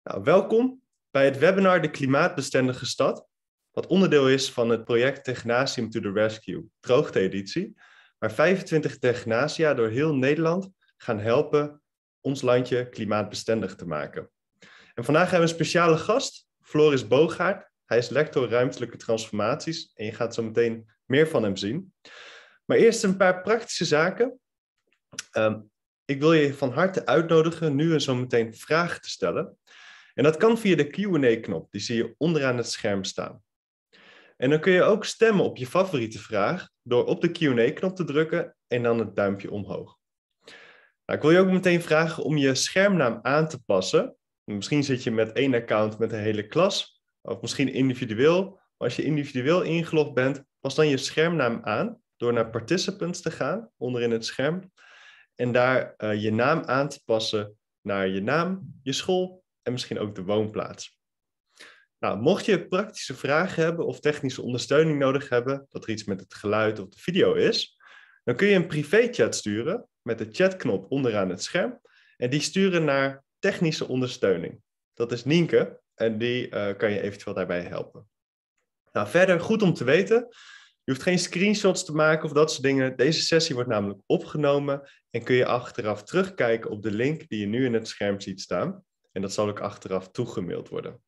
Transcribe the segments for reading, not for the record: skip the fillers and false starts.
Nou, welkom bij het webinar De Klimaatbestendige Stad, wat onderdeel is van het project Technatium to the Rescue, droogte-editie, waar 25 Technatia door heel Nederland gaan helpen ons landje klimaatbestendig te maken. En vandaag hebben we een speciale gast, Floris Boogaert. Hij is lector ruimtelijke transformaties en je gaat zo meteen meer van hem zien. Maar eerst een paar praktische zaken. Ik wil je van harte uitnodigen nu en zo meteen vragen te stellen. En dat kan via de Q&A-knop, die zie je onderaan het scherm staan. En dan kun je ook stemmen op je favoriete vraag door op de Q&A-knop te drukken en dan het duimpje omhoog. Nou, ik wil je ook meteen vragen om je schermnaam aan te passen. Misschien zit je met één account met een hele klas, of misschien individueel. Maar als je individueel ingelogd bent, pas dan je schermnaam aan door naar Participants te gaan, onderin het scherm. En daar je naam aan te passen naar je naam, je school en misschien ook de woonplaats. Nou, mocht je praktische vragen hebben of technische ondersteuning nodig hebben, dat er iets met het geluid of de video is, dan kun je een privéchat sturen met de chatknop onderaan het scherm. En die sturen naar technische ondersteuning. Dat is Nienke en die kan je eventueel daarbij helpen. Nou, verder goed om te weten. Je hoeft geen screenshots te maken of dat soort dingen. Deze sessie wordt namelijk opgenomen en kun je achteraf terugkijken op de link die je nu in het scherm ziet staan. En dat zal ook achteraf toegemaild worden.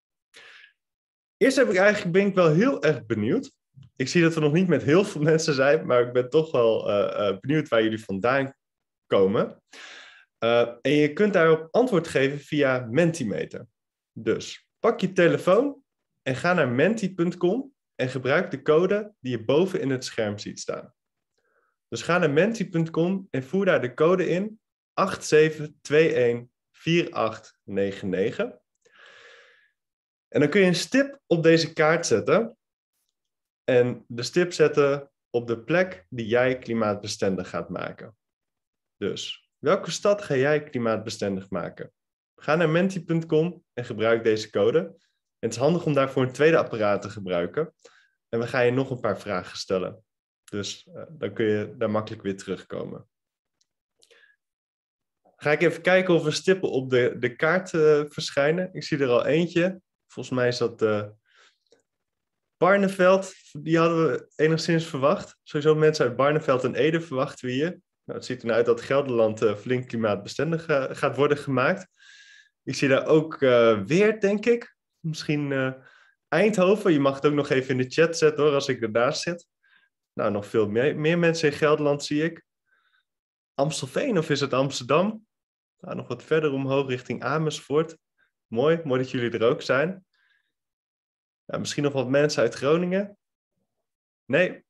Eerst ben ik wel heel erg benieuwd. Ik zie dat we nog niet met heel veel mensen zijn, maar ik ben toch wel benieuwd waar jullie vandaan komen. En je kunt daarop antwoord geven via Mentimeter. Dus pak je telefoon en ga naar menti.com en gebruik de code die je boven in het scherm ziet staan. Dus ga naar menti.com en voer daar de code in 87214899. En dan kun je een stip op deze kaart zetten en de stip zetten op de plek die jij klimaatbestendig gaat maken. Dus, welke stad ga jij klimaatbestendig maken? Ga naar menti.com en gebruik deze code. En het is handig om daarvoor een tweede apparaat te gebruiken. En we gaan je nog een paar vragen stellen. Dus dan kun je daar makkelijk weer terugkomen. Ga ik even kijken of er stippen op de kaart verschijnen. Ik zie er al eentje. Volgens mij is dat Barneveld. Die hadden we enigszins verwacht. Sowieso mensen uit Barneveld en Ede verwachten we hier. Nou, het ziet er nou uit dat Gelderland flink klimaatbestendig gaat worden gemaakt. Ik zie daar ook Weert, denk ik. Misschien Eindhoven. Je mag het ook nog even in de chat zetten hoor, als ik ernaast zit. Nou, nog veel meer mensen in Gelderland zie ik. Amstelveen of is het Amsterdam? Nou, nog wat verder omhoog richting Amersfoort. Mooi dat jullie er ook zijn. Ja, misschien nog wat mensen uit Groningen? Nee?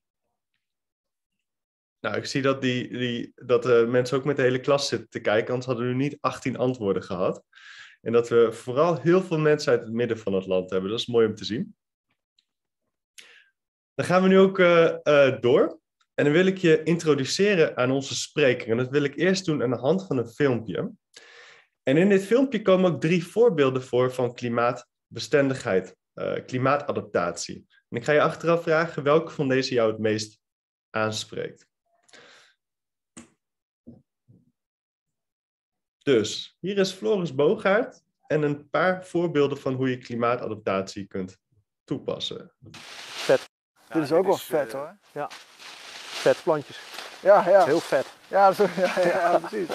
Nou, ik zie dat mensen ook met de hele klas zitten te kijken, anders hadden we nu niet 18 antwoorden gehad. En dat we vooral heel veel mensen uit het midden van het land hebben. Dat is mooi om te zien. Dan gaan we nu ook door. En dan wil ik je introduceren aan onze spreker. En dat wil ik eerst doen aan de hand van een filmpje. En in dit filmpje komen ook 3 voorbeelden voor van klimaatbestendigheid, klimaatadaptatie. En ik ga je achteraf vragen welke van deze jou het meest aanspreekt. Dus hier is Floris Boogaert en een paar voorbeelden van hoe je klimaatadaptatie kunt toepassen. Vet. Dit is ook wel vet hoor. Ja, vet plantjes. Ja. Heel vet. Ja, precies.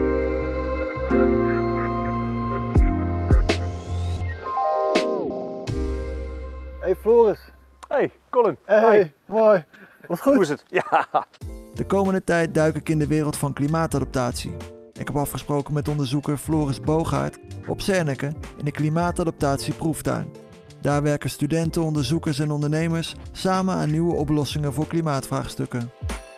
Hey Floris. Hey, Colin. Hey, Hi. mooi. Wat goed. Hoe is het? Ja. De komende tijd duik ik in de wereld van klimaatadaptatie. Ik heb afgesproken met onderzoeker Floris Boogaert op Zernike in de klimaatadaptatieproeftuin. Daar werken studenten, onderzoekers en ondernemers samen aan nieuwe oplossingen voor klimaatvraagstukken.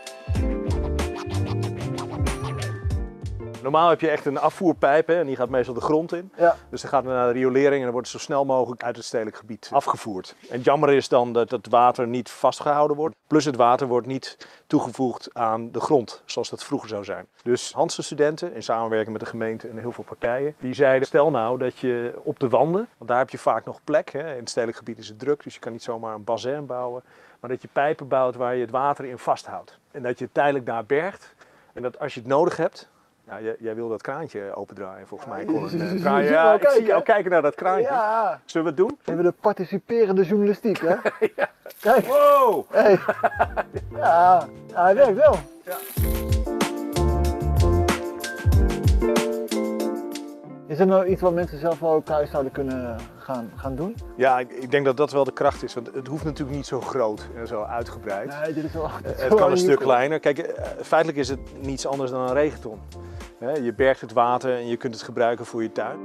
Normaal heb je echt een afvoerpijp hè, en die gaat meestal de grond in. Ja. Dus dan gaat het naar de riolering en dan wordt het zo snel mogelijk uit het stedelijk gebied afgevoerd. En het jammer is dan dat het water niet vastgehouden wordt. Plus het water wordt niet toegevoegd aan de grond, zoals dat vroeger zou zijn. Dus Hanse studenten, in samenwerking met de gemeente en heel veel partijen, die zeiden stel nou dat je op de wanden, want daar heb je vaak nog plek. Hè, in het stedelijk gebied is het druk, dus je kan niet zomaar een bassin bouwen. Maar dat je pijpen bouwt waar je het water in vasthoudt. En dat je het tijdelijk daar bergt. En dat als je het nodig hebt, Ja, jij wil dat kraantje opendraaien volgens mij. Ja, Colin. je Ik zie jou kijken naar dat kraantje. Ja, Zullen we het doen? we hebben de participerende journalistiek, hè? Kijk, Wow! hey. Ja, hij werkt wel. Ja. Is er nou iets wat mensen zelf wel ook thuis zouden kunnen gaan doen? Ja, ik denk dat dat wel de kracht is. Want het hoeft natuurlijk niet zo groot en zo uitgebreid. Nee, dit is wel. Het kan een stuk kleiner. Kijk, feitelijk is het niets anders dan een regenton. Je bergt het water en je kunt het gebruiken voor je tuin.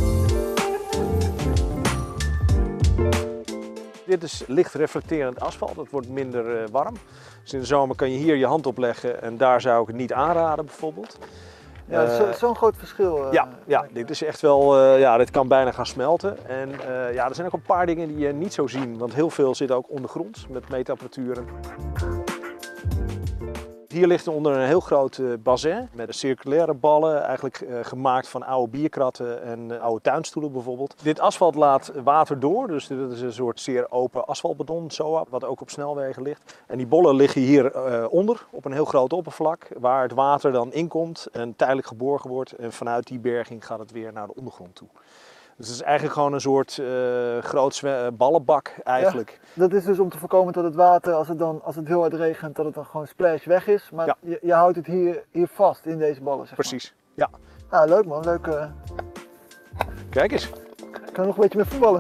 Dit is licht reflecterend asfalt, het wordt minder warm. Dus in de zomer kan je hier je hand op leggen en daar zou ik het niet aanraden bijvoorbeeld. Ja, zo'n groot verschil. Ja, dit is echt wel, dit kan bijna gaan smelten. En er zijn ook een paar dingen die je niet zo zien, want heel veel zit ook ondergronds met meetapparaturen. Hier ligt onder een heel groot bassin met circulaire ballen, eigenlijk gemaakt van oude bierkratten en oude tuinstoelen bijvoorbeeld. Dit asfalt laat water door, dus dit is een soort zeer open asfaltbeton, SOA, wat ook op snelwegen ligt. En die bollen liggen hier onder op een heel groot oppervlak, waar het water dan inkomt en tijdelijk geborgen wordt. En vanuit die berging gaat het weer naar de ondergrond toe. Dus het is eigenlijk gewoon een soort groot ballenbak eigenlijk. Ja, dat is dus om te voorkomen dat het water, als het heel hard regent, dat het dan gewoon splash weg is. Maar Ja. je houdt het hier vast in deze ballen, zeg Precies, ja. maar. Ah, leuk man, leuk. Kijk eens. Ik kan nog een beetje mee voetballen.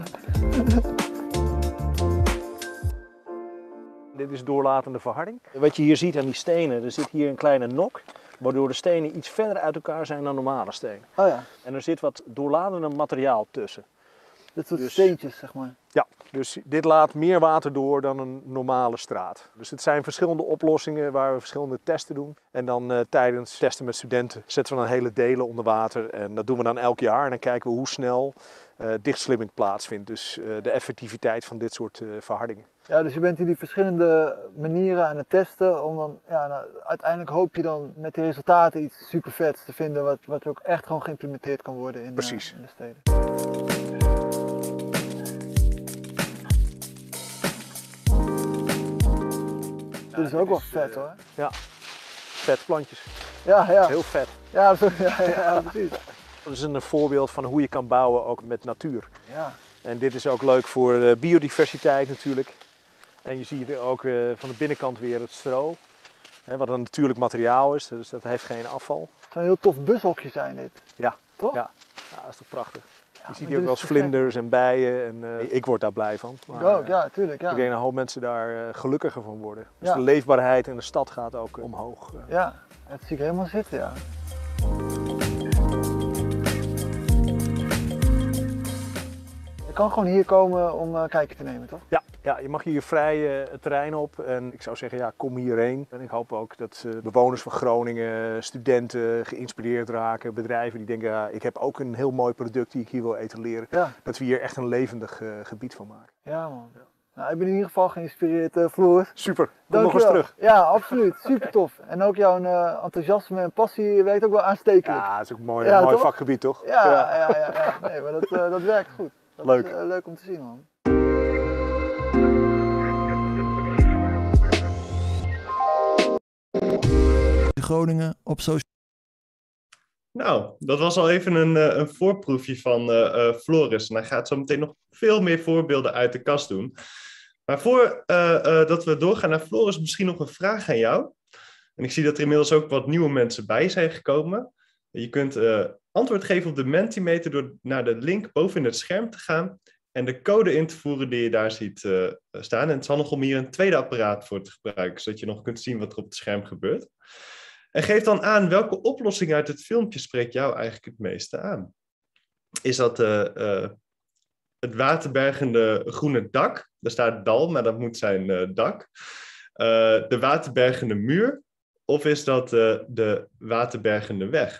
Dit is doorlatende verharding. Wat je hier ziet aan die stenen, er zit hier een kleine nok, waardoor de stenen iets verder uit elkaar zijn dan normale stenen. Oh ja, En er zit wat doorlatende materiaal tussen. dit soort Dus- steentjes, zeg maar. Ja, dus dit laat meer water door dan een normale straat. Dus het zijn verschillende oplossingen waar we verschillende testen doen. En dan tijdens testen met studenten zetten we dan hele delen onder water. En dat doen we dan elk jaar en dan kijken we hoe snel dichtslimming plaatsvindt. Dus de effectiviteit van dit soort verhardingen. Ja, dus je bent hier die verschillende manieren aan het testen. Om dan, uiteindelijk hoop je dan met de resultaten iets super vets te vinden. Wat ook echt gewoon geïmplementeerd kan worden in, Precies. In de steden. Dit is ook wel vet hoor. Vetplantjes, Ja. heel vet. Ja, ja, precies. Dat is een voorbeeld van hoe je kan bouwen ook met natuur. Ja. En dit is ook leuk voor de biodiversiteit natuurlijk. En je ziet er ook van de binnenkant weer het stro. Wat een natuurlijk materiaal is, dus dat heeft geen afval. Het zou een heel tof bushokje zijn dit. Ja, toch? Ja, dat is toch prachtig. Ja, Je ziet maar hier ook dit wel is eens te gek. vlinders en bijen. En ik word daar blij van. Ik Maar, ook, ja, tuurlijk. Ja. Ik denk dat een hoop mensen daar gelukkiger van worden. Dus Ja. de leefbaarheid in de stad gaat ook omhoog. Ja, dat zie ik helemaal zitten, ja. Je kan gewoon hier komen om een kijkje te nemen, toch? Ja, je mag hier vrij het terrein op en ik zou zeggen, kom hierheen. En ik hoop ook dat bewoners van Groningen, studenten geïnspireerd raken, bedrijven die denken, ik heb ook een heel mooi product die ik hier wil etaleren. Ja, Dat we hier echt een levendig gebied van maken. ja man. Nou, ik ben in ieder geval geïnspireerd, Floris. Super, kom nog eens Dankjewel. terug. Ja, absoluut. Super tof. En ook jouw enthousiasme en passie werkt ook wel aanstekelijk. Ja, het is ook een mooi, Ja, mooi toch? vakgebied toch? Ja. Nee, maar dat werkt goed. Dat Leuk. is leuk om te zien, man. Groningen op social. Nou, dat was al even een voorproefje van Floris. En hij gaat zo meteen nog veel meer voorbeelden uit de kast doen. Maar voordat we doorgaan naar Floris, misschien nog een vraag aan jou. En ik zie dat er inmiddels ook wat nieuwe mensen bij zijn gekomen. Je kunt antwoord geven op de Mentimeter door naar de link boven in het scherm te gaan en de code in te voeren die je daar ziet staan. En het is handig om hier een tweede apparaat voor te gebruiken, zodat je nog kunt zien wat er op het scherm gebeurt. En geef dan aan welke oplossing uit het filmpje spreekt jou eigenlijk het meeste aan. Is dat het waterbergende groene dak? Daar staat dal, maar dat moet zijn dak. De waterbergende muur? Of is dat de waterbergende weg?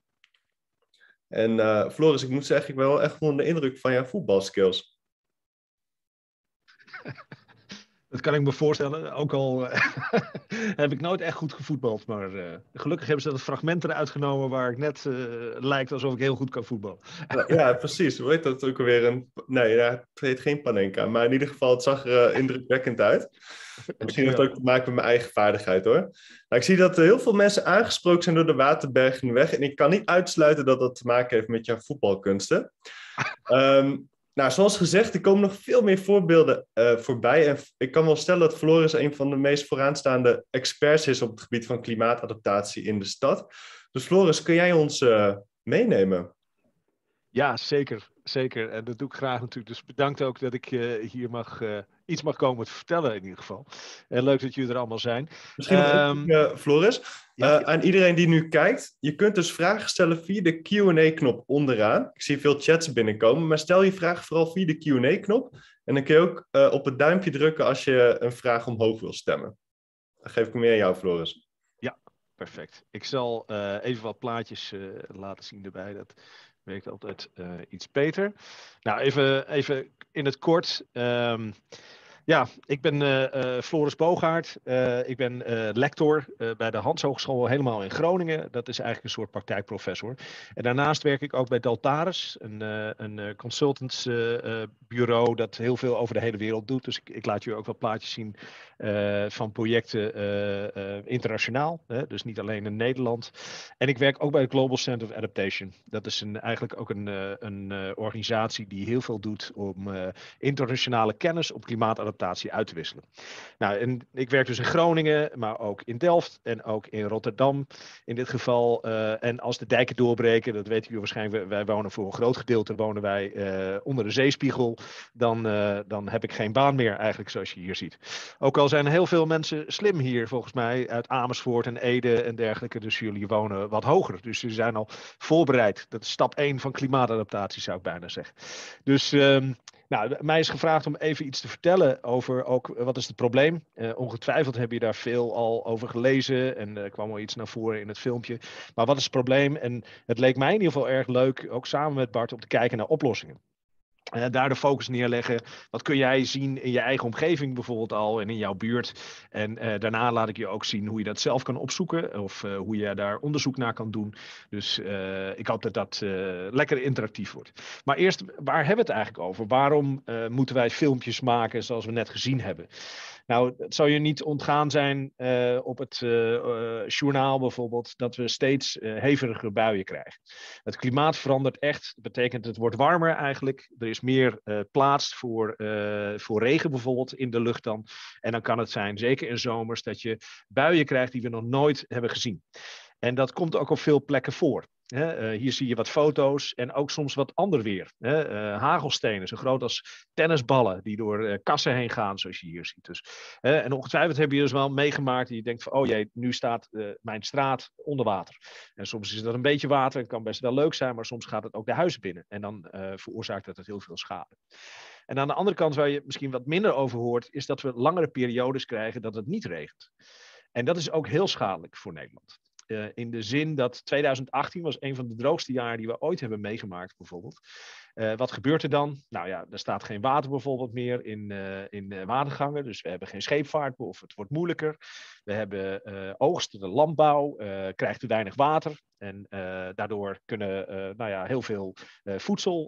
En Floris, ik moet zeggen, ik ben wel echt onder de indruk van jouw voetbalskills. Dat kan ik me voorstellen. Ook al heb ik nooit echt goed gevoetbald. Maar gelukkig hebben ze dat fragment eruit genomen waar ik net lijkt alsof ik heel goed kan voetballen. Ja, precies. Hoe heet dat ook alweer? Nee, ja, het heet geen Panenka. Maar in ieder geval, het zag er indrukwekkend uit. Misschien heeft het ook te maken met mijn eigen vaardigheid, hoor. Nou, ik zie dat heel veel mensen aangesproken zijn door de Waterbergingweg. En ik kan niet uitsluiten dat dat te maken heeft met jouw voetbalkunsten. Nou, zoals gezegd, er komen nog veel meer voorbeelden voorbij. En ik kan wel stellen dat Floris een van de meest vooraanstaande experts is op het gebied van klimaatadaptatie in de stad. Dus Floris, kun jij ons meenemen? Ja, zeker. Zeker. En dat doe ik graag natuurlijk. Dus bedankt ook dat ik hier iets mag komen te vertellen in ieder geval. En leuk dat jullie er allemaal zijn. Misschien nog een ding, Floris. Ja. Aan iedereen die nu kijkt, je kunt dus vragen stellen via de Q&A-knop onderaan. Ik zie veel chats binnenkomen, maar stel je vraag vooral via de Q&A-knop. En dan kun je ook op het duimpje drukken als je een vraag omhoog wil stemmen. Dan geef ik hem weer aan jou, Floris. Ja, perfect. Ik zal even wat plaatjes laten zien erbij. Dat werkt altijd iets beter. Nou, even in het kort. Ja, ik ben Floris Boogaard. Ik ben lector bij de Hans Hogeschool helemaal in Groningen. Dat is eigenlijk een soort praktijkprofessor. En daarnaast werk ik ook bij Deltares, een consultantsbureau dat heel veel over de hele wereld doet. Dus ik laat je ook wat plaatjes zien van projecten internationaal. Dus niet alleen in Nederland. En ik werk ook bij het Global Center of Adaptation. Dat is eigenlijk ook een organisatie die heel veel doet om internationale kennis op klimaatadaptatie uit te wisselen. Nou, en ik werk dus in Groningen, maar ook in Delft en ook in Rotterdam in dit geval. En als de dijken doorbreken, dat weten jullie waarschijnlijk, wij wonen voor een groot gedeelte onder de zeespiegel, dan heb ik geen baan meer eigenlijk, zoals je hier ziet. Ook al zijn heel veel mensen slim hier, volgens mij, uit Amersfoort en Ede en dergelijke, dus jullie wonen wat hoger. Dus ze zijn al voorbereid. Dat is stap 1 van klimaatadaptatie, zou ik bijna zeggen. Dus nou, mij is gevraagd om even iets te vertellen over ook wat is het probleem. Ongetwijfeld heb je daar veel al over gelezen en er kwam al iets naar voren in het filmpje. Maar wat is het probleem? En het leek mij in ieder geval erg leuk, ook samen met Bart, om te kijken naar oplossingen. Daar de focus neerleggen. Wat kun jij zien in je eigen omgeving bijvoorbeeld al en in jouw buurt. En daarna laat ik je ook zien hoe je dat zelf kan opzoeken. Of hoe je daar onderzoek naar kan doen. Dus ik hoop dat dat lekker interactief wordt. Maar eerst, waar hebben we het eigenlijk over? Waarom moeten wij filmpjes maken zoals we net gezien hebben? Nou, het zou je niet ontgaan zijn op het journaal bijvoorbeeld, dat we steeds hevigere buien krijgen. Het klimaat verandert echt. Dat betekent het wordt warmer eigenlijk. Er is meer plaats voor regen bijvoorbeeld in de lucht dan. En dan kan het zijn, zeker in zomers, dat je buien krijgt die we nog nooit hebben gezien. En dat komt ook op veel plekken voor. Hier zie je wat foto's en ook soms wat ander weer. Hagelstenen, zo groot als tennisballen die door kassen heen gaan, zoals je hier ziet. Dus, en ongetwijfeld heb je dus wel meegemaakt en je denkt van, oh jee, nu staat mijn straat onder water. En soms is dat een beetje water, het kan best wel leuk zijn, maar soms gaat het ook de huizen binnen. En dan veroorzaakt het heel veel schade. En aan de andere kant, waar je misschien wat minder over hoort, is dat we langere periodes krijgen dat het niet regent. En dat is ook heel schadelijk voor Nederland. In de zin dat 2018 was een van de droogste jaren die we ooit hebben meegemaakt bijvoorbeeld. Wat gebeurt er dan? Nou ja, er staat geen water bijvoorbeeld meer in watergangen. Dus we hebben geen scheepvaart of het wordt moeilijker. We hebben oogsten, de landbouw krijgt te weinig water. En daardoor kunnen heel veel voedsel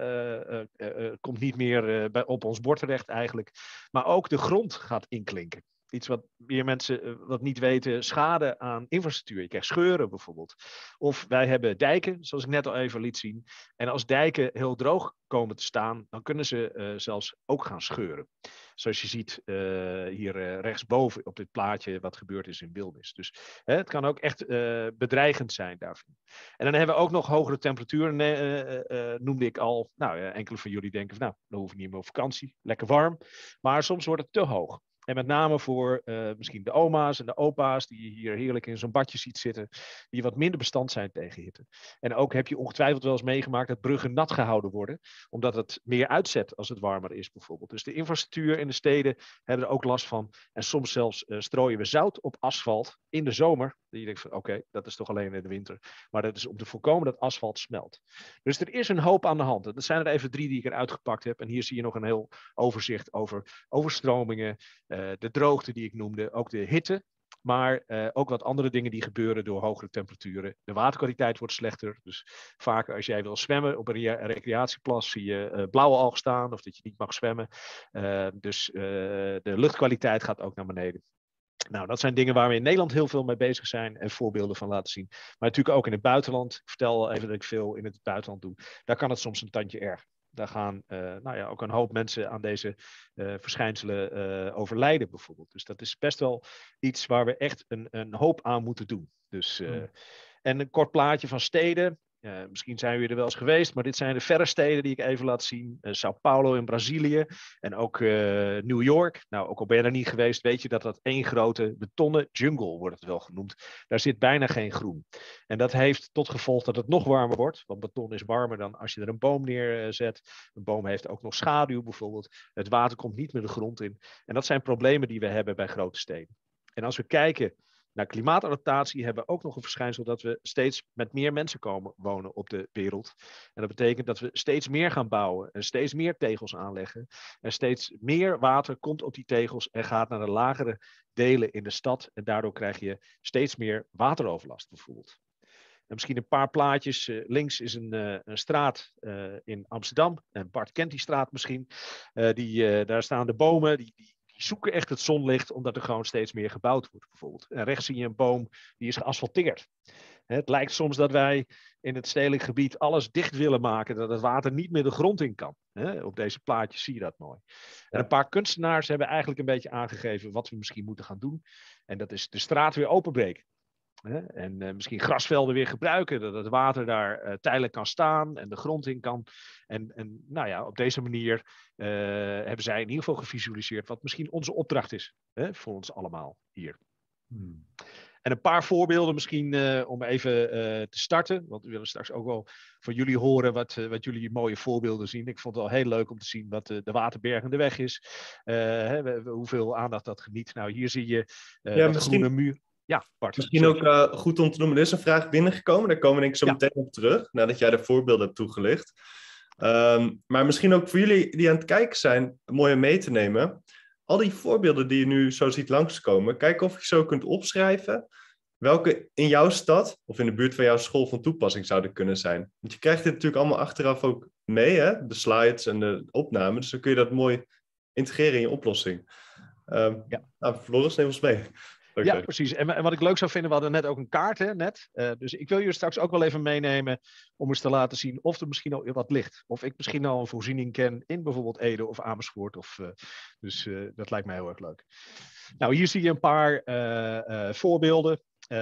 komt niet meer op ons bord terecht eigenlijk. Maar ook de grond gaat inklinken. Iets wat meer mensen wat niet weten, schade aan infrastructuur. Je krijgt scheuren bijvoorbeeld. Of wij hebben dijken, zoals ik net al even liet zien. En als dijken heel droog komen te staan, dan kunnen ze zelfs ook gaan scheuren. Zoals je ziet hier rechtsboven op dit plaatje wat gebeurd is in Wilnis. Dus het kan ook echt bedreigend zijn daarvan. En dan hebben we ook nog hogere temperaturen, noemde ik al. Nou, enkele van jullie denken van, nou, dan hoef ik niet meer op vakantie. Lekker warm. Maar soms wordt het te hoog. En met name voor misschien de oma's en de opa's die je hier heerlijk in zo'n badje ziet zitten, die wat minder bestand zijn tegen hitte. En ook heb je ongetwijfeld wel eens meegemaakt dat bruggen nat gehouden worden, omdat het meer uitzet als het warmer is bijvoorbeeld. Dus de infrastructuur in de steden hebben er ook last van. En soms zelfs strooien we zout op asfalt in de zomer. Dat je denkt van oké, dat is toch alleen in de winter. Maar dat is om te voorkomen dat asfalt smelt. Dus er is een hoop aan de hand. Dat zijn er even 3 die ik eruit gepakt heb. En hier zie je nog een heel overzicht over overstromingen. de droogte die ik noemde, ook de hitte. Maar ook wat andere dingen die gebeuren door hogere temperaturen. De waterkwaliteit wordt slechter. Dus vaker als jij wil zwemmen op een recreatieplas zie je blauwe algen staan of dat je niet mag zwemmen. Dus de luchtkwaliteit gaat ook naar beneden. Nou, dat zijn dingen waar we in Nederland heel veel mee bezig zijn en voorbeelden van laten zien. Maar natuurlijk ook in het buitenland. Ik vertel even dat ik veel in het buitenland doe. Daar kan het soms een tandje erger. Daar gaan ook een hoop mensen aan deze verschijnselen overlijden bijvoorbeeld. Dus dat is best wel iets waar we echt een hoop aan moeten doen. Dus, en een kort plaatje van steden. Misschien zijn jullie er wel eens geweest, maar dit zijn de verre steden die ik even laat zien. Sao Paulo in Brazilië en ook New York. Nou, ook al ben je er niet geweest, weet je dat dat één grote betonnen jungle wordt het wel genoemd. Daar zit bijna geen groen. En dat heeft tot gevolg dat het nog warmer wordt, want beton is warmer dan als je er een boom neerzet. Een boom heeft ook nog schaduw bijvoorbeeld. Het water komt niet meer de grond in. En dat zijn problemen die we hebben bij grote steden. En als we kijken naar klimaatadaptatie hebben we ook nog een verschijnsel dat we steeds met meer mensen komen wonen op de wereld. En dat betekent dat we steeds meer gaan bouwen en steeds meer tegels aanleggen. En steeds meer water komt op die tegels en gaat naar de lagere delen in de stad. En daardoor krijg je steeds meer wateroverlast bijvoorbeeld. En misschien een paar plaatjes. Links is een straat in Amsterdam. En Bart kent die straat misschien. Daar staan de bomen. Die zoeken echt het zonlicht, omdat er gewoon steeds meer gebouwd wordt bijvoorbeeld. En rechts zie je een boom die is geasfalteerd. Het lijkt soms dat wij in het stedelijk gebied alles dicht willen maken, dat het water niet meer de grond in kan. Op deze plaatjes zie je dat mooi. En een paar kunstenaars hebben eigenlijk een beetje aangegeven wat we misschien moeten gaan doen. En dat is de straat weer openbreken. En misschien grasvelden weer gebruiken, dat het water daar tijdelijk kan staan en de grond in kan. En nou ja, op deze manier hebben zij in ieder geval gevisualiseerd wat misschien onze opdracht is voor ons allemaal hier. En een paar voorbeelden misschien om even te starten, want we willen straks ook wel van jullie horen wat jullie mooie voorbeelden zien. Ik vond het wel heel leuk om te zien wat de Waterbergende weg is, hoeveel aandacht dat geniet. Nou, hier zie je dat groene muur. Ja, Bart. Misschien ook goed om te noemen, er is een vraag binnengekomen. Daar komen we denk ik zo meteen op terug, nadat jij de voorbeelden hebt toegelicht. Maar misschien ook voor jullie die aan het kijken zijn, mooi om mee te nemen. Al die voorbeelden die je nu zo ziet langskomen, kijk of je zo kunt opschrijven welke in jouw stad of in de buurt van jouw school van toepassing zouden kunnen zijn. Want je krijgt dit natuurlijk allemaal achteraf ook mee, hè? De slides en de opnames. Dus dan kun je dat mooi integreren in je oplossing. Nou, Floris, neem ons mee. Ja, precies. En wat ik leuk zou vinden, we hadden net ook een kaart, net. Dus ik wil jullie straks ook wel even meenemen om eens te laten zien of er misschien al wat ligt. Of ik misschien al een voorziening ken in bijvoorbeeld Ede of Amersfoort. Dus dat lijkt mij heel erg leuk. Nou, hier zie je een paar voorbeelden.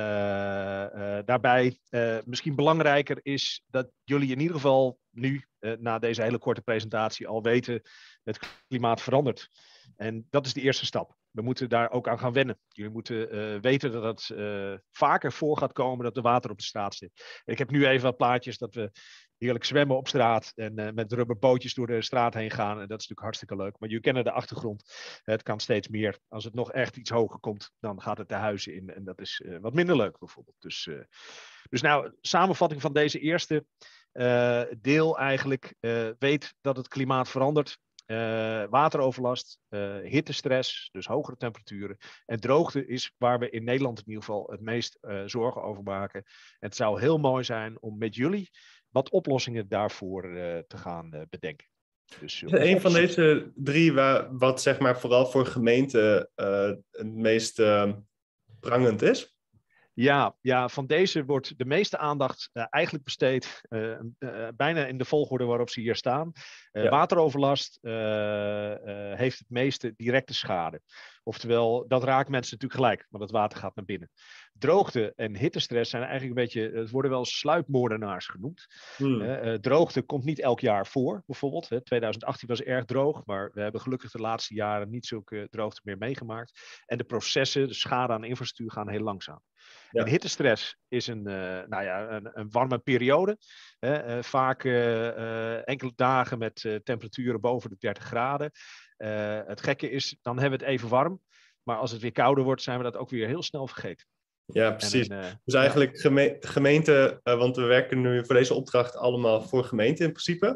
Daarbij misschien belangrijker is dat jullie in ieder geval nu, na deze hele korte presentatie, al weten het klimaat verandert. En dat is de eerste stap. We moeten daar ook aan gaan wennen. Jullie moeten weten dat het vaker voor gaat komen dat er water op de straat zit. Ik heb nu even wat plaatjes dat we heerlijk zwemmen op straat en met rubberbootjes door de straat heen gaan. En dat is natuurlijk hartstikke leuk. Maar jullie kennen de achtergrond. Het kan steeds meer. Als het nog echt iets hoger komt, dan gaat het de huizen in. En dat is wat minder leuk bijvoorbeeld. Dus nou, samenvatting van deze eerste deel eigenlijk. Weet dat het klimaat verandert. Wateroverlast, hittestress, dus hogere temperaturen. En droogte is waar we in Nederland in ieder geval het meest zorgen over maken. En het zou heel mooi zijn om met jullie wat oplossingen daarvoor te gaan bedenken. Dus, een van deze drie, wat zeg maar vooral voor gemeenten het meest prangend is? Ja, van deze wordt de meeste aandacht eigenlijk besteed, bijna in de volgorde waarop ze hier staan. Wateroverlast heeft het meeste directe schade. Oftewel, dat raakt mensen natuurlijk gelijk, want het water gaat naar binnen. Droogte en hittestress zijn eigenlijk een beetje, het worden wel sluipmoordenaars genoemd. Droogte komt niet elk jaar voor, bijvoorbeeld. 2018 was erg droog, maar we hebben gelukkig de laatste jaren niet zulke droogte meer meegemaakt. En de processen, de schade aan infrastructuur gaan heel langzaam. Ja. En hittestress is een warme periode. Vaak enkele dagen met temperaturen boven de 30 graden. Het gekke is, dan hebben we het even warm. Maar als het weer kouder wordt, zijn we dat ook weer heel snel vergeten. Ja, precies. Dus eigenlijk gemeenten, want we werken nu voor deze opdracht allemaal voor gemeenten in principe.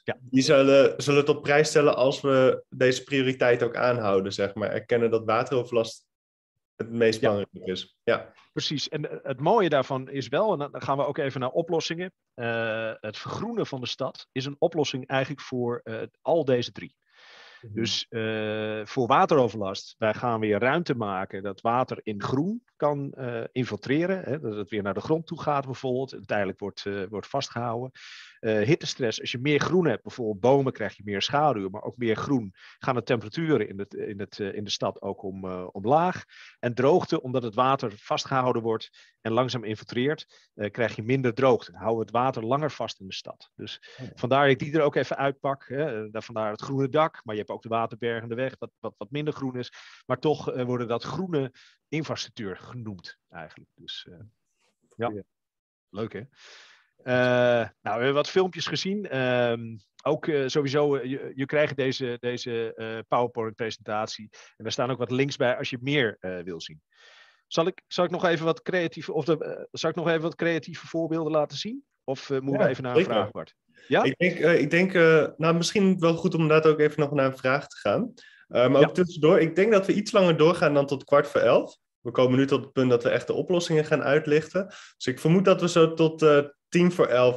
Die zullen het op prijs stellen als we deze prioriteit ook aanhouden, zeg maar. Erkennen dat wateroverlast het meest belangrijk is. Ja. Precies. En het mooie daarvan is wel, en dan gaan we ook even naar oplossingen. Het vergroenen van de stad is een oplossing eigenlijk voor al deze 3. Dus voor wateroverlast, wij gaan weer ruimte maken dat water in groen kan infiltreren. Hè, dat het weer naar de grond toe gaat bijvoorbeeld. Uiteindelijk wordt vastgehouden. Hittestress, als je meer groen hebt, bijvoorbeeld bomen, krijg je meer schaduw. Maar ook meer groen gaan de temperaturen in de stad ook omlaag. En droogte, omdat het water vastgehouden wordt en langzaam infiltreert, krijg je minder droogte. Houden we het water langer vast in de stad. Dus vandaar dat ik die er ook even uitpak. Hè. Vandaar het groene dak, maar je hebt ook de waterbergende weg, wat minder groen is. Maar toch worden dat groene infrastructuur genoemd eigenlijk. Dus ja, leuk hè. Nou, we hebben wat filmpjes gezien. Ook sowieso, je krijgt deze PowerPoint-presentatie. En daar staan ook wat links bij als je meer wil zien. Zal ik nog even wat creatieve voorbeelden laten zien? Of moeten we even naar een vraag, Bart? Ja? Ik denk nou, misschien wel goed om inderdaad ook even nog naar een vraag te gaan. Maar ook tussendoor, ik denk dat we iets langer doorgaan dan tot 11:15. We komen nu tot het punt dat we echt de oplossingen gaan uitlichten. Dus ik vermoed dat we zo tot 11:10,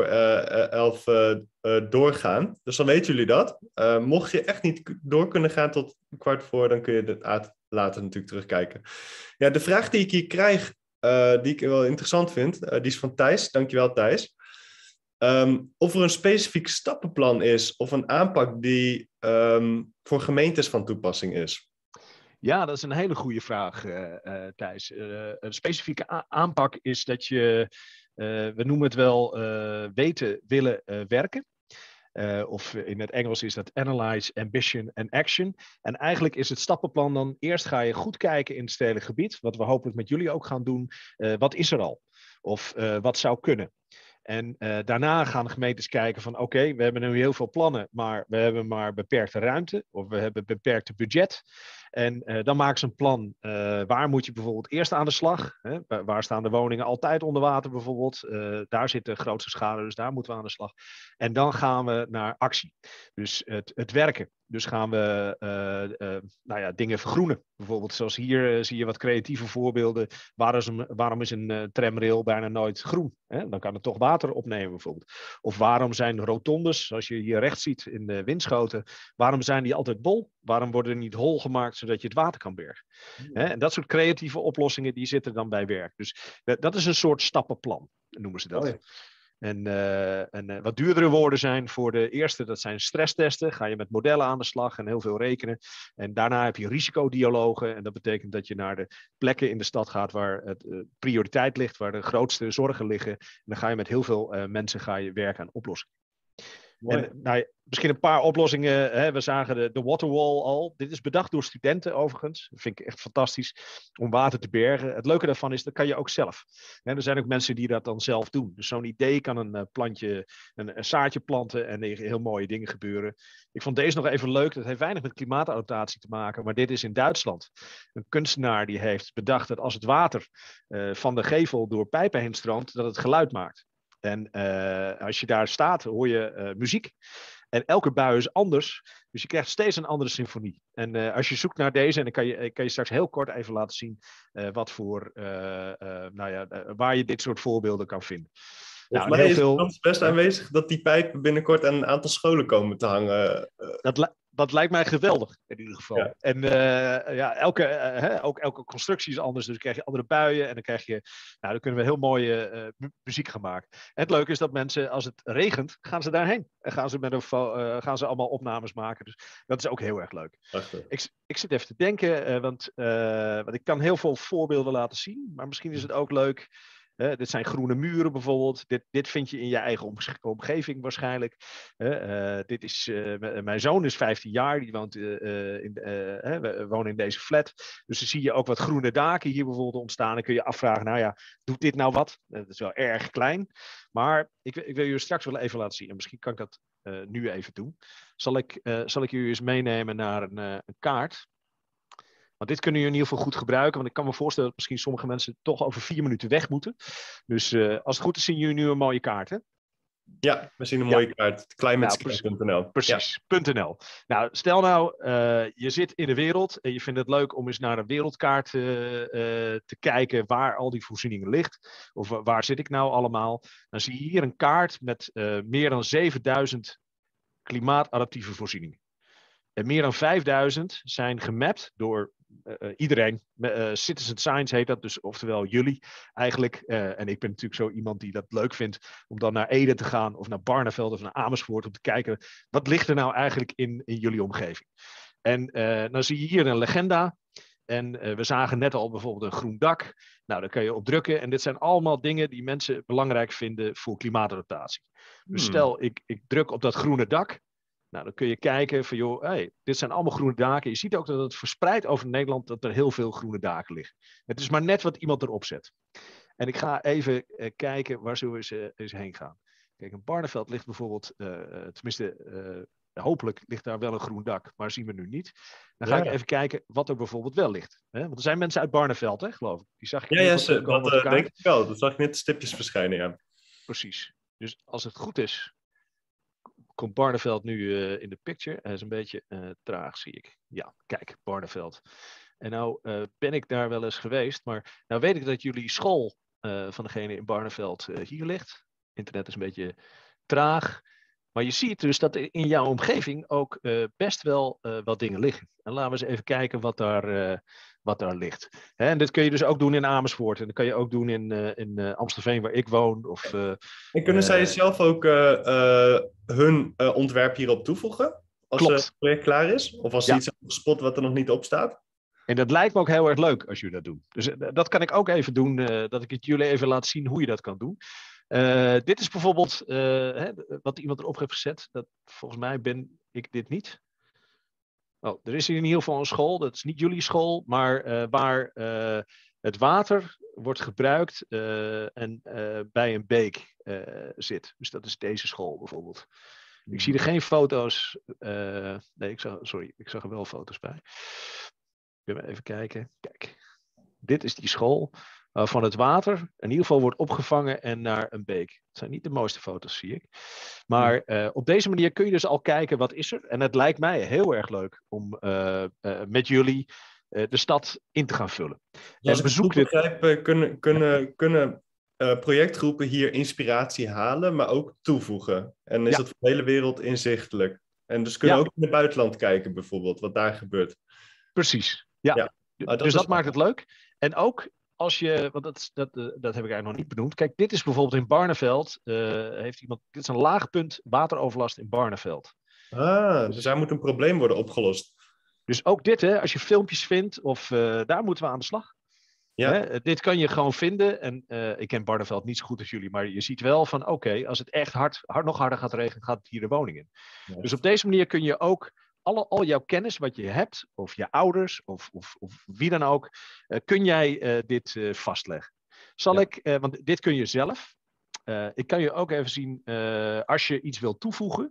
11:05 doorgaan. Dus dan weten jullie dat. Mocht je echt niet door kunnen gaan tot 11:15, dan kun je het later natuurlijk terugkijken. Ja, de vraag die ik hier krijg, die ik wel interessant vind, die is van Thijs. Dankjewel, Thijs. Of er een specifiek stappenplan is of een aanpak die voor gemeentes van toepassing is. Ja, dat is een hele goede vraag, Thijs. Een specifieke aanpak is dat je, we noemen het wel weten, willen, werken. Of in het Engels is dat analyze, ambition en action. En eigenlijk is het stappenplan dan, eerst ga je goed kijken in het stedelijk gebied, wat we hopelijk met jullie ook gaan doen. Wat is er al? Of wat zou kunnen? En daarna gaan de gemeentes kijken van oké, we hebben nu heel veel plannen, maar we hebben maar beperkte ruimte of we hebben beperkte budget. En dan maken ze een plan. Waar moet je bijvoorbeeld eerst aan de slag? Hè? Waar staan de woningen altijd onder water bijvoorbeeld? Daar zit de grootste schade, dus daar moeten we aan de slag. En dan gaan we naar actie. Dus het werken. Dus gaan we dingen vergroenen. Bijvoorbeeld zoals hier zie je wat creatieve voorbeelden. Waarom is een tramrail bijna nooit groen? Hè? Dan kan het toch water opnemen bijvoorbeeld. Of waarom zijn rotondes, zoals je hier rechts ziet in de Winschoten, waarom zijn die altijd bol? Waarom worden die niet hol gemaakt zodat je het water kan bergen? Hè? En dat soort creatieve oplossingen die zitten dan bij werk. Dus dat is een soort stappenplan, noemen ze dat. En wat duurdere woorden zijn voor de eerste, dat zijn stresstesten. Ga je met modellen aan de slag en heel veel rekenen. En daarna heb je risicodialogen. En dat betekent dat je naar de plekken in de stad gaat waar het prioriteit ligt, waar de grootste zorgen liggen. En dan ga je met heel veel mensen werken aan oplossingen. En misschien een paar oplossingen. Hè. We zagen de waterwall al. Dit is bedacht door studenten overigens. Dat vind ik echt fantastisch om water te bergen. Het leuke daarvan is, dat kan je ook zelf. En er zijn ook mensen die dat dan zelf doen. Dus zo'n idee kan een zaadje planten en er heel mooie dingen gebeuren. Ik vond deze nog even leuk. Dat heeft weinig met klimaatadaptatie te maken. Maar dit is in Duitsland. Een kunstenaar die heeft bedacht dat als het water van de gevel door pijpen heen stroomt, dat het geluid maakt. En als je daar staat, hoor je muziek. En elke bui is anders. Dus je krijgt steeds een andere symfonie. En als je zoekt naar deze, en dan kan je straks heel kort even laten zien waar je dit soort voorbeelden kan vinden. Volgens mij is de kans best aanwezig dat die pijpen binnenkort aan een aantal scholen komen te hangen. Dat lijkt mij geweldig, in ieder geval. Ja. En elke constructie is anders, dus dan krijg je andere buien en dan kunnen we heel mooie muziek gaan maken. En het leuke is dat mensen, als het regent, gaan ze daarheen. En gaan ze allemaal opnames maken. Dus dat is ook heel erg leuk. Ik zit even te denken, want ik kan heel veel voorbeelden laten zien, maar misschien is het ook leuk. Dit zijn groene muren bijvoorbeeld. Dit vind je in je eigen omgeving waarschijnlijk. Mijn zoon is 15 jaar. Die woont we wonen in deze flat. Dus dan zie je ook wat groene daken hier bijvoorbeeld ontstaan. Dan kun je afvragen, doet dit nou wat? Dat is wel erg klein. Maar ik wil jullie straks wel even laten zien. En misschien kan ik dat nu even doen. Zal ik jullie eens meenemen naar een kaart. Want dit kunnen jullie in ieder geval goed gebruiken. Want ik kan me voorstellen dat misschien sommige mensen toch over 4 minuten weg moeten. Dus als het goed is, zien jullie nu een mooie kaart. Hè? Ja, we zien een mooie kaart. Climatescan.nl. Precies, .nl. Nou, stel nou, je zit in de wereld en je vindt het leuk om eens naar een wereldkaart te kijken waar al die voorzieningen ligt. Of waar zit ik nou allemaal? Dan zie je hier een kaart met meer dan 7000 klimaatadaptieve voorzieningen. En meer dan 5000 zijn gemapt door iedereen. Citizen science heet dat, dus oftewel jullie eigenlijk. En ik ben natuurlijk zo iemand die dat leuk vindt om dan naar Ede te gaan of naar Barneveld of naar Amersfoort om te kijken wat ligt er nou eigenlijk in jullie omgeving. En dan zie je hier een legenda. En we zagen net al bijvoorbeeld een groen dak. Nou, daar kan je op drukken. En dit zijn allemaal dingen die mensen belangrijk vinden voor klimaatadaptatie. Dus stel, ik druk op dat groene dak. Nou, dan kun je kijken van, joh, hey, dit zijn allemaal groene daken. Je ziet ook dat het verspreid over Nederland, dat er heel veel groene daken liggen. Het is maar net wat iemand erop zet. En ik ga even kijken, waar zullen we eens heen gaan? Kijk, in Barneveld ligt bijvoorbeeld, hopelijk ligt daar wel een groen dak, maar zien we nu niet. Dan ga ik even kijken wat er bijvoorbeeld wel ligt. Hè? Want er zijn mensen uit Barneveld, hè, geloof ik. Die zag ik dat denk ik wel. Dat zag ik net de stipjes verschijnen, ja. Precies. Dus als het goed is, komt Barneveld nu in de picture. Hij is een beetje traag, zie ik. Ja, kijk, Barneveld. En nou ben ik daar wel eens geweest, maar nou weet ik dat jullie school van degene in Barneveld hier ligt. Internet is een beetje traag. Maar je ziet dus dat in jouw omgeving ook best wel wat dingen liggen. En laten we eens even kijken wat daar ligt. Hè, en dit kun je dus ook doen in Amersfoort. En dat kan je ook doen in Amstelveen, waar ik woon. En kunnen zij zelf ook hun ontwerp hierop toevoegen? Als het project klaar is? Of als ze iets hebben gespot wat er nog niet op staat? En dat lijkt me ook heel erg leuk als jullie dat doen. Dus dat kan ik ook even doen. Dat ik het jullie even laat zien hoe je dat kan doen. Dit is bijvoorbeeld wat iemand erop heeft gezet. Volgens mij ben ik dit niet. Oh, er is hier in ieder geval een school. Dat is niet jullie school. Maar waar het water wordt gebruikt en bij een beek zit. Dus dat is deze school bijvoorbeeld. Ik zie er geen foto's. Nee, ik zag er wel foto's bij. Even kijken. Kijk, dit is die school. Van het water in ieder geval wordt opgevangen en naar een beek. Het zijn niet de mooiste foto's, zie ik. Maar op deze manier kun je dus al kijken wat is er. En het lijkt mij heel erg leuk om met jullie de stad in te gaan vullen. Ja, als ik het goed begrijp, kunnen projectgroepen hier inspiratie halen, maar ook toevoegen. En is dat voor de hele wereld inzichtelijk. En dus kunnen ook in het buitenland kijken bijvoorbeeld, wat daar gebeurt. Precies, ja. Dus dat maakt het leuk. En ook als je, want dat heb ik eigenlijk nog niet benoemd. Kijk, dit is bijvoorbeeld in Barneveld. Dit is een laagpunt wateroverlast in Barneveld. Dus daar moet een probleem worden opgelost. Dus ook dit, als je filmpjes vindt, of daar moeten we aan de slag. Ja. Dit kan je gewoon vinden. En ik ken Barneveld niet zo goed als jullie, maar je ziet wel van oké, als het echt nog harder gaat regenen, gaat het hier de woning in. Ja. Dus op deze manier kun je ook al jouw kennis wat je hebt, of je ouders, of wie dan ook, kun jij dit vastleggen. Want dit kun je zelf. Ik kan je ook even zien, als je iets wil toevoegen.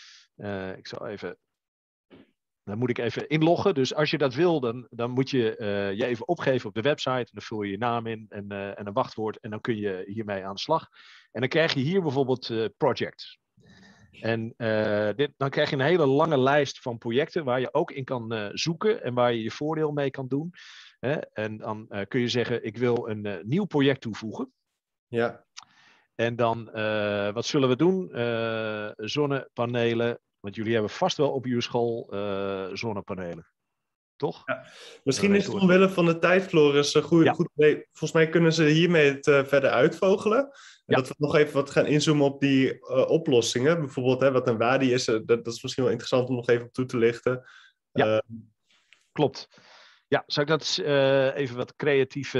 Dan moet ik even inloggen. Dus als je dat wil, dan moet je je even opgeven op de website. En dan vul je je naam in en een wachtwoord. En dan kun je hiermee aan de slag. En dan krijg je hier bijvoorbeeld projects. En dan krijg je een hele lange lijst van projecten waar je ook in kan zoeken en waar je je voordeel mee kan doen. En dan kun je zeggen, ik wil een nieuw project toevoegen. Ja. En dan, wat zullen we doen? Zonnepanelen, want jullie hebben vast wel op jullie school zonnepanelen. Toch? Ja. Misschien is het omwille van de tijd, Floris, een goed idee. Volgens mij kunnen ze hiermee het verder uitvogelen. En dat we nog even wat gaan inzoomen op die oplossingen. Bijvoorbeeld wat een WADI is. Dat is misschien wel interessant om nog even op toe te lichten. Ja, klopt. Ja, zou ik dat even wat creatieve...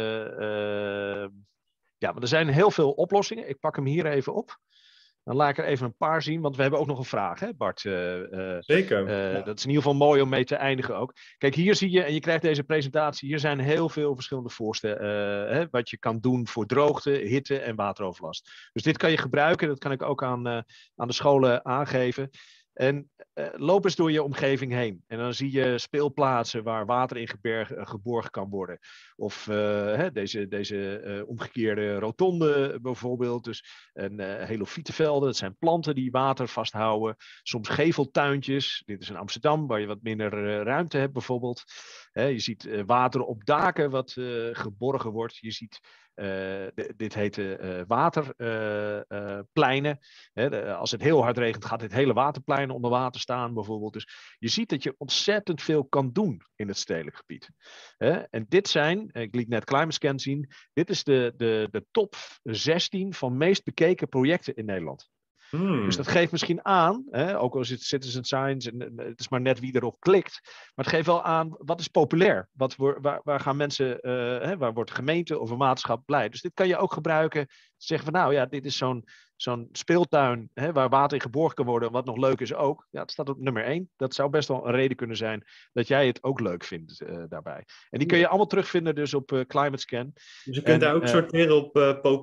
want er zijn heel veel oplossingen. Ik pak hem hier even op. Dan laat ik er even een paar zien, want we hebben ook nog een vraag, hè Bart? Zeker. Dat is in ieder geval mooi om mee te eindigen ook. Kijk, hier zie je, en je krijgt deze presentatie, hier zijn heel veel verschillende voorstellen. Wat je kan doen voor droogte, hitte en wateroverlast. Dus dit kan je gebruiken, dat kan ik ook aan de scholen aangeven. En loop eens door je omgeving heen. En dan zie je speelplaatsen waar water in geborgen kan worden. Of deze omgekeerde rotonde bijvoorbeeld. Dus helofietenvelden, dat zijn planten die water vasthouden. Soms geveltuintjes. Dit is in Amsterdam, waar je wat minder ruimte hebt bijvoorbeeld. Je ziet water op daken wat geborgen wordt. Je ziet... dit heet waterpleinen. Als het heel hard regent, gaat dit hele waterplein onder water staan bijvoorbeeld. Dus je ziet dat je ontzettend veel kan doen in het stedelijk gebied. En dit zijn, ik liet net ClimateScan zien, dit is de top 16 van meest bekeken projecten in Nederland. Dus dat geeft misschien aan, ook al is het citizen science en het is maar net wie erop klikt, maar het geeft wel aan wat is populair, waar gaan mensen, waar wordt de gemeente of een waterschap blij. Dus dit kan je ook gebruiken, zeggen van nou ja, dit is zo'n speeltuin waar water in geborgen kan worden, wat nog leuk is ook. Ja, het staat op nummer 1. Dat zou best wel een reden kunnen zijn dat jij het ook leuk vindt daarbij. En die kun je allemaal terugvinden dus op ClimateScan. Dus je kunt daar ook sorteren op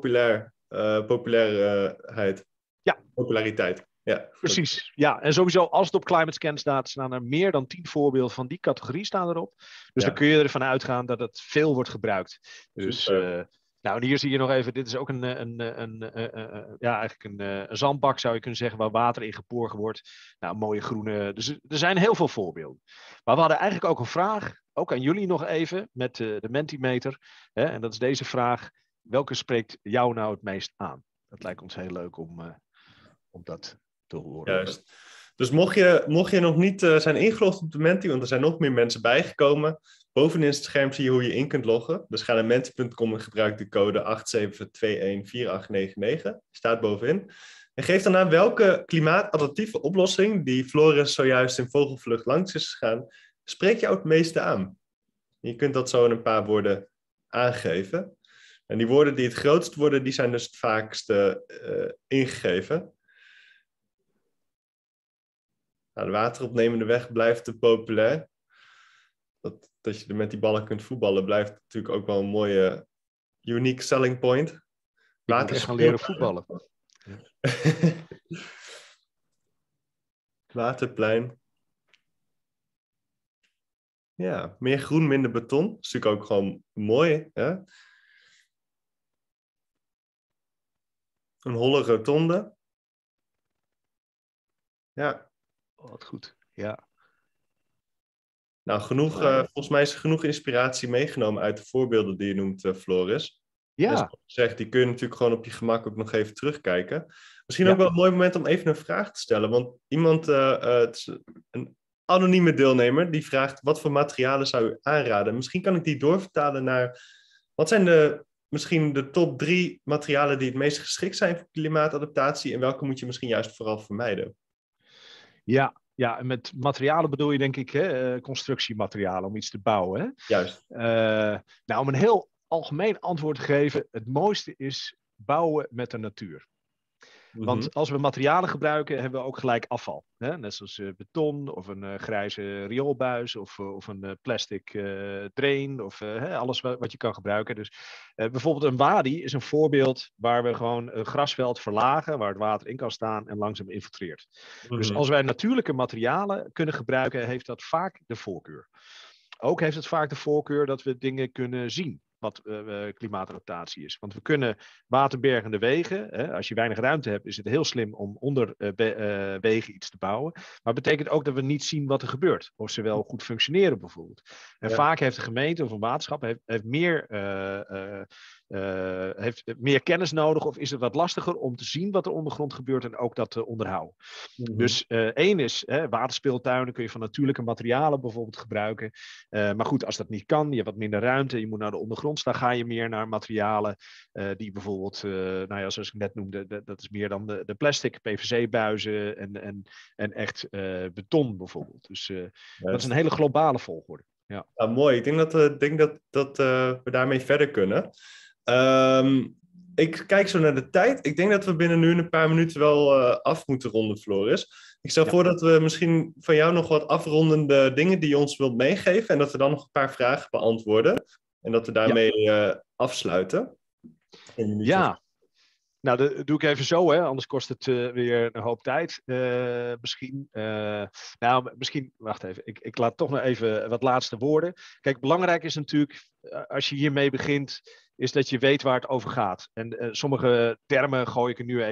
populariteit. Ja. Populariteit. Ja. Precies, ja. En sowieso als het op ClimateScan staat, staan er meer dan 10 voorbeelden van die categorie staan erop. Dus dan kun je ervan uitgaan dat het veel wordt gebruikt. Dus, nou, en hier zie je nog even, dit is ook eigenlijk een zandbak zou je kunnen zeggen, waar water in geborgen wordt. Nou, mooie groene, dus er zijn heel veel voorbeelden. Maar we hadden eigenlijk ook een vraag, ook aan jullie nog even, met de Mentimeter. En dat is deze vraag, welke spreekt jou nou het meest aan? Dat lijkt ons heel leuk om dat te horen. Juist. Dus mocht je nog niet zijn ingelogd op de Menti, want er zijn nog meer mensen bijgekomen, bovenin het scherm zie je hoe je in kunt loggen. Dus ga naar menti.com en gebruik de code 87214899. Staat bovenin. En geef dan aan welke klimaatadaptieve oplossing, die Floris zojuist in vogelvlucht langs is gegaan, spreekt jou het meeste aan. Je kunt dat zo in een paar woorden aangeven. En die woorden die het grootst worden, die zijn dus het vaakste ingegeven. Nou, de wateropnemende weg blijft te populair. Dat je er met die ballen kunt voetballen, blijft natuurlijk ook wel een mooie unique selling point. Ik moet echt gaan leren voetballen. Waterplein. Ja, meer groen, minder beton. Dat is natuurlijk ook gewoon mooi. Hè? Een holle rotonde. Ja. Oh, wat goed, ja. Nou, volgens mij is er genoeg inspiratie meegenomen uit de voorbeelden die je noemt, Floris. Ja. En zoals gezegd, die kun je natuurlijk gewoon op je gemak ook nog even terugkijken. Misschien Ja. ook wel een mooi moment om even een vraag te stellen. Want iemand, het is een anonieme deelnemer, die vraagt wat voor materialen zou u aanraden? Misschien kan ik die doorvertalen naar, wat zijn misschien de top 3 materialen die het meest geschikt zijn voor klimaatadaptatie en welke moet je misschien juist vooral vermijden? Ja, en met materialen bedoel je denk ik constructiematerialen om iets te bouwen. Hè? Juist. Nou, om een heel algemeen antwoord te geven, het mooiste is bouwen met de natuur. Want als we materialen gebruiken, hebben we ook gelijk afval. Hè? Net zoals beton of een grijze rioolbuis of een plastic drain of alles wat je kan gebruiken. Dus bijvoorbeeld een wadi is een voorbeeld waar we gewoon een grasveld verlagen, waar het water in kan staan en langzaam infiltreert. Dus als wij natuurlijke materialen kunnen gebruiken, heeft dat vaak de voorkeur. Ook heeft het vaak de voorkeur dat we dingen kunnen zien. Wat klimaatadaptatie is. Want we kunnen waterbergende wegen, als je weinig ruimte hebt, is het heel slim om onder wegen iets te bouwen. Maar het betekent ook dat we niet zien wat er gebeurt. Of ze wel goed functioneren bijvoorbeeld. En vaak heeft de gemeente of een waterschap heeft meer kennis nodig of is het wat lastiger om te zien wat er ondergrond gebeurt en ook dat te onderhouden. Dus één is, waterspeeltuinen kun je van natuurlijke materialen bijvoorbeeld gebruiken. Maar goed, als dat niet kan, je hebt wat minder ruimte, je moet naar de ondergrond, dan ga je meer naar materialen die bijvoorbeeld, zoals ik net noemde, dat is meer dan de plastic, PVC-buizen en echt beton bijvoorbeeld. Dus dat is een hele globale volgorde. Ja. Nou, mooi. Ik denk dat we daarmee verder kunnen. Ik kijk zo naar de tijd. Ik denk dat we binnen nu een paar minuten wel af moeten ronden, Floris. Ik stel voor dat we misschien van jou nog wat afrondende dingen die je ons wilt meegeven en dat we dan nog een paar vragen beantwoorden. En dat we daarmee afsluiten. Ja. Nou, dat doe ik even zo, hè? Anders kost het weer een hoop tijd. Misschien. Misschien. Wacht even. Ik laat toch nog even wat laatste woorden. Kijk, belangrijk is natuurlijk, als je hiermee begint, is dat je weet waar het over gaat. En sommige termen gooi ik er nu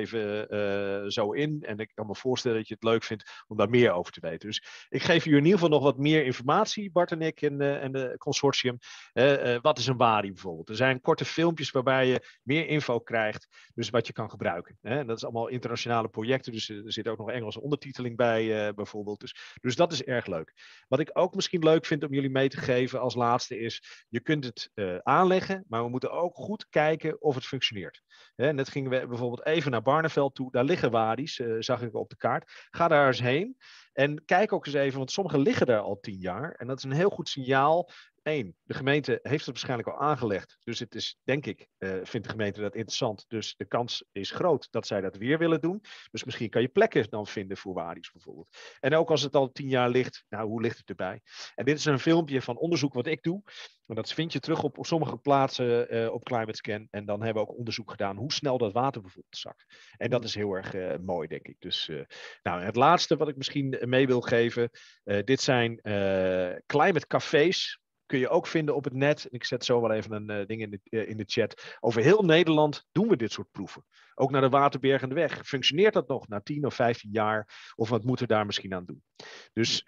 even zo in. En ik kan me voorstellen dat je het leuk vindt om daar meer over te weten. Dus ik geef je in ieder geval nog wat meer informatie, Bart en ik en de consortium. Wat is een WADI bijvoorbeeld? Er zijn korte filmpjes waarbij je meer info krijgt. Dus wat je kan gebruiken. Hè? Dat is allemaal internationale projecten. Dus er zit ook nog Engelse ondertiteling bij bijvoorbeeld. Dus dat is erg leuk. Wat ik ook misschien leuk vind om jullie mee te geven als laatste is, je kunt het aanleggen, maar we moeten ook goed kijken of het functioneert. Net gingen we bijvoorbeeld even naar Barneveld toe. Daar liggen WADI's, zag ik op de kaart. Ga daar eens heen en kijk ook eens even, want sommige liggen daar al 10 jaar. En dat is een heel goed signaal. 1, de gemeente heeft het waarschijnlijk al aangelegd. Dus het is, denk ik, vindt de gemeente dat interessant. Dus de kans is groot dat zij dat weer willen doen. Dus misschien kan je plekken dan vinden voor WADI's bijvoorbeeld. En ook als het al 10 jaar ligt, nou, hoe ligt het erbij? En dit is een filmpje van onderzoek wat ik doe. En dat vind je terug op sommige plaatsen op Climate Scan. En dan hebben we ook onderzoek gedaan hoe snel dat water bijvoorbeeld zakt. En dat is heel erg mooi, denk ik. Dus het laatste wat ik misschien mee wil geven. Dit zijn climate cafés. Kun je ook vinden op het net. Ik zet zo wel even een ding in de chat. Over heel Nederland doen we dit soort proeven. Ook naar de Waterberg en de Weg. Functioneert dat nog na 10 of 15 jaar? Of wat moeten we daar misschien aan doen? Dus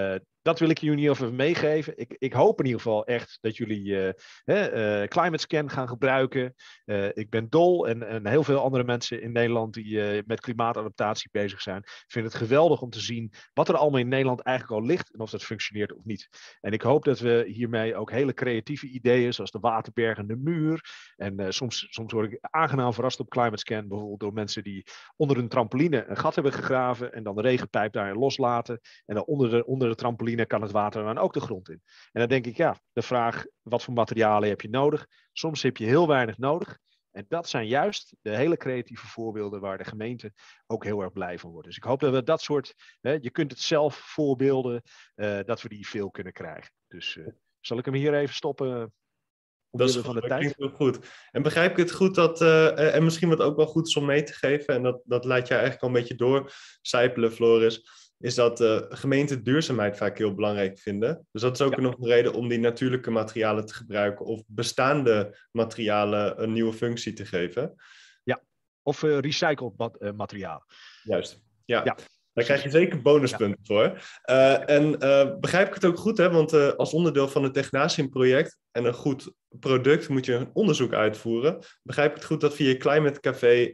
dat wil ik jullie in ieder geval meegeven. Ik hoop in ieder geval echt dat jullie Climate Scan gaan gebruiken. Ik ben dol en heel veel andere mensen in Nederland die met klimaatadaptatie bezig zijn, vinden het geweldig om te zien wat er allemaal in Nederland eigenlijk al ligt en of dat functioneert of niet. En ik hoop dat we hiermee ook hele creatieve ideeën, zoals de Waterberg en de Muur. En soms word ik aangenaam verrast op Climate Scan, bijvoorbeeld door mensen die onder een trampoline een gat hebben gegraven en dan de regenpijp daarin loslaten. En dan onder de trampoline kan het water dan ook de grond in. En dan denk ik, ja, de vraag, wat voor materialen heb je nodig? Soms heb je heel weinig nodig. En dat zijn juist de hele creatieve voorbeelden waar de gemeente ook heel erg blij van wordt. Dus ik hoop dat we dat soort, je kunt het zelf voorbeelden, dat we die veel kunnen krijgen. Dus zal ik hem hier even stoppen? Dat is goed, dat klinkt heel goed. En begrijp ik het goed dat, en misschien wat ook wel goed is om mee te geven, en dat laat jij eigenlijk al een beetje doorcijpelen, Floris, is dat gemeenten duurzaamheid vaak heel belangrijk vinden. Dus dat is ook nog een reden om die natuurlijke materialen te gebruiken of bestaande materialen een nieuwe functie te geven. Ja, of recycled materialen. Juist, ja. Daar krijg je zeker bonuspunten voor. Begrijp ik het ook goed, hè? Want als onderdeel van het Technasium-project en een goed product moet je een onderzoek uitvoeren. Begrijp ik het goed dat via Climate Café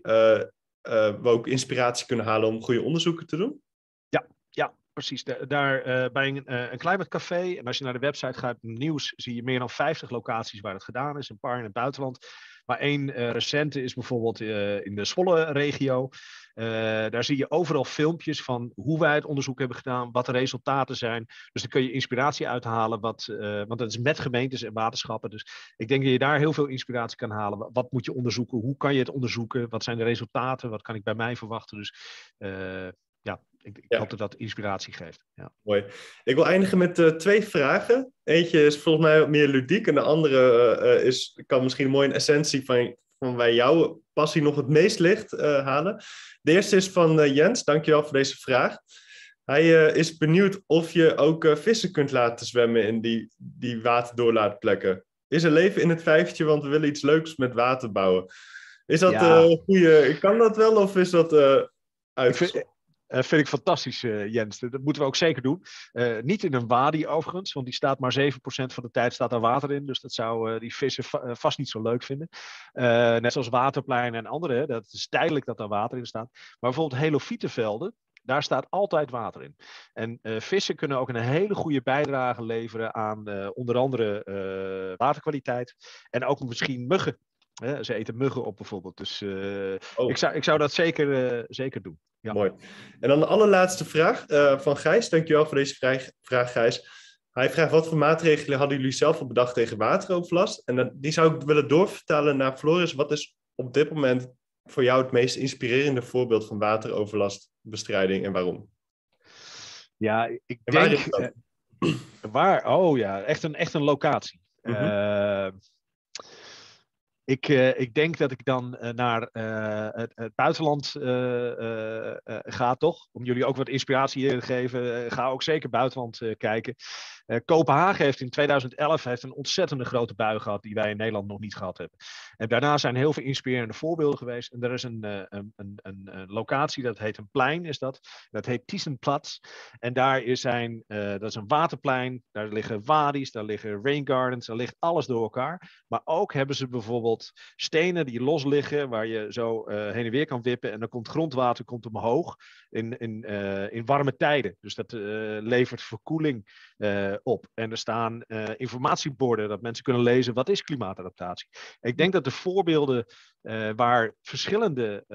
we ook inspiratie kunnen halen om goede onderzoeken te doen? Ja, precies. Daar bij een Climate Café, en als je naar de website gaat, nieuws, zie je meer dan 50 locaties waar het gedaan is. Een paar in het buitenland. Maar één recente is bijvoorbeeld in de Zwolle-regio. Daar zie je overal filmpjes van hoe wij het onderzoek hebben gedaan, wat de resultaten zijn. Dus daar kun je inspiratie uithalen, want dat is met gemeentes en waterschappen. Dus ik denk dat je daar heel veel inspiratie kan halen. Wat moet je onderzoeken? Hoe kan je het onderzoeken? Wat zijn de resultaten? Wat kan ik bij mij verwachten? Dus ik hoop dat dat inspiratie geeft. Ja. Mooi. Ik wil eindigen met 2 vragen. Eentje is volgens mij wat meer ludiek en de andere kan misschien mooi een essentie van waar jouw passie nog het meest ligt halen. De eerste is van Jens. Dankjewel voor deze vraag. Hij is benieuwd of je ook vissen kunt laten zwemmen in die waterdoorlaatplekken. Is er leven in het vijvertje, want we willen iets leuks met water bouwen. Is dat goede? Kan dat wel of is dat uitgezocht? Vind ik fantastisch, Jens. Dat moeten we ook zeker doen. Niet in een wadi overigens, want die staat maar 7% van de tijd staat er water in. Dus dat zou die vissen vast niet zo leuk vinden. Net zoals waterpleinen en andere. Dat is tijdelijk dat er water in staat. Maar bijvoorbeeld helofietenvelden, daar staat altijd water in. En vissen kunnen ook een hele goede bijdrage leveren aan onder andere waterkwaliteit. En ook misschien muggen. Ze eten muggen op bijvoorbeeld. Dus ik zou dat zeker doen. Ja. Mooi. En dan de allerlaatste vraag van Gijs. Dankjewel voor deze vraag, Gijs. Hij vraagt, wat voor maatregelen hadden jullie zelf al bedacht tegen wateroverlast? En die zou ik willen doorvertalen naar Floris. Wat is op dit moment voor jou het meest inspirerende voorbeeld van wateroverlastbestrijding en waarom? Ja, ik denk... Waar? Oh ja, echt een locatie. Ik denk dat ik dan naar het buitenland ga, toch? Om jullie ook wat inspiratie te geven. Ga ook zeker buitenland kijken. Kopenhagen heeft in 2011 een ontzettende grote bui gehad die wij in Nederland nog niet gehad hebben. En daarna zijn heel veel inspirerende voorbeelden geweest. En er is een locatie, dat heet een plein, is dat. Dat heet Thysenplatz. En daar dat is een waterplein. Daar liggen wadi's, daar liggen rain gardens, daar ligt alles door elkaar. Maar ook hebben ze bijvoorbeeld stenen die los liggen, waar je zo heen en weer kan wippen. En dan komt grondwater omhoog in warme tijden. Dus dat levert verkoeling op. En er staan informatieborden dat mensen kunnen lezen wat is klimaatadaptatie. Ik denk dat de voorbeelden waar verschillende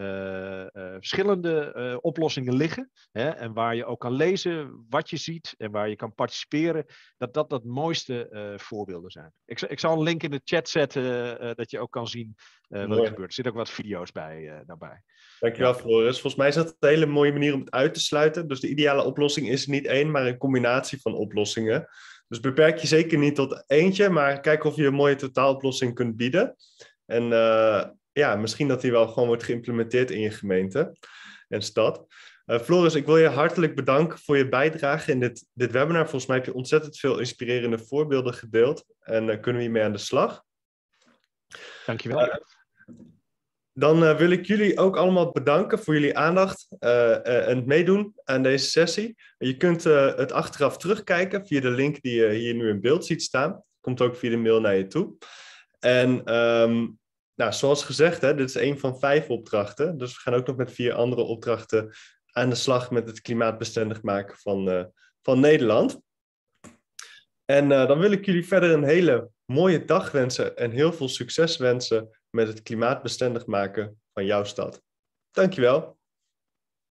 oplossingen liggen, en waar je ook kan lezen wat je ziet en waar je kan participeren, dat mooiste voorbeelden zijn. Ik zal een link in de chat zetten dat je ook kan zien wat er gebeurt. Er zitten ook wat video's bij daarbij. Dankjewel, Floris. Volgens mij is dat een hele mooie manier om het uit te sluiten. Dus de ideale oplossing is niet één, maar een combinatie van oplossingen. Dus beperk je zeker niet tot eentje, maar kijk of je een mooie totaaloplossing kunt bieden. En misschien dat die wel gewoon wordt geïmplementeerd in je gemeente en stad. Floris, ik wil je hartelijk bedanken voor je bijdrage in dit webinar. Volgens mij heb je ontzettend veel inspirerende voorbeelden gedeeld. En daar kunnen we hiermee aan de slag. Dankjewel. Dan wil ik jullie ook allemaal bedanken voor jullie aandacht en het meedoen aan deze sessie. Je kunt het achteraf terugkijken via de link die je hier nu in beeld ziet staan. Komt ook via de mail naar je toe. En zoals gezegd, dit is 1 van 5 opdrachten. Dus we gaan ook nog met 4 andere opdrachten aan de slag met het klimaatbestendig maken van Nederland. En dan wil ik jullie verder een hele mooie dag wensen en heel veel succes wensen met het klimaatbestendig maken van jouw stad. Dankjewel.